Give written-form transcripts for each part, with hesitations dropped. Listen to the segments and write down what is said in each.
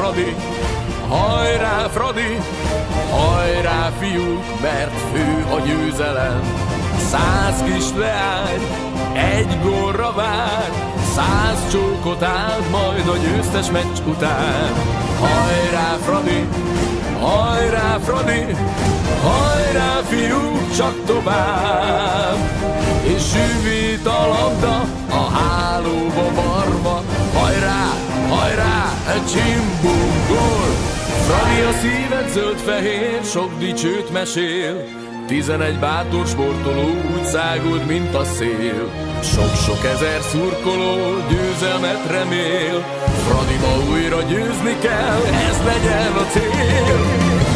Fradi, hajrá Fradi, hajrá fiúk, mert fő a győzelem. 100 kis leány, egy gólra vár, 100 csókot áld majd a győztes meccs után. Hajrá Fradi, hajrá Fradi, hajrá fiúk, csak tovább! És süvít a labda a hálóba varva. Hajrá, hajrá, csimbum, gól! Fradi a szíved zöld-fehér, sok dicsőt mesél. 11 bátor sportoló úgy száguld, mint a szél. Sok-sok ezer szurkoló győzelmet remél. Fradiba újra győzni kell, ez legyen a cél.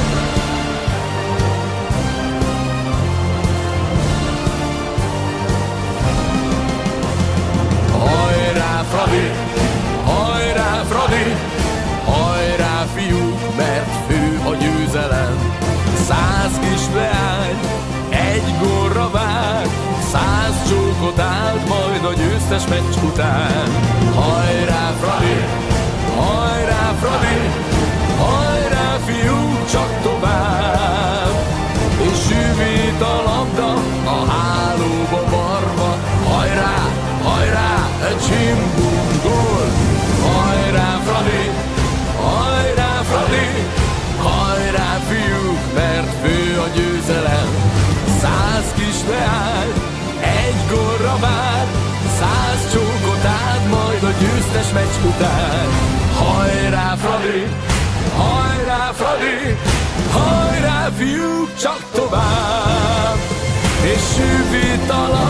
Hajrá Fradi, hajrá Fradi, hajrá fiúk, mert fő a győzelem. 100 kis leány, egy gólra vár, 100 csókot áld majd a győztes meccs után. Hajrá Fradi, hajrá Fradi, hajrá fiúk, csak tovább! És süvít a labda a hálóba varva. Hajrá, hajrá, csimbum, gól! Hajrá Fradi, hajrá Fradi, hajrá fiúk, mert fő a győzelem. 100 kis leány, egy gólra vár, 100 csókot áld majd a győztes meccs után. Hajrá Fradi, hajrá Fradi, hajrá fiúk, csak tovább! És süvít a labda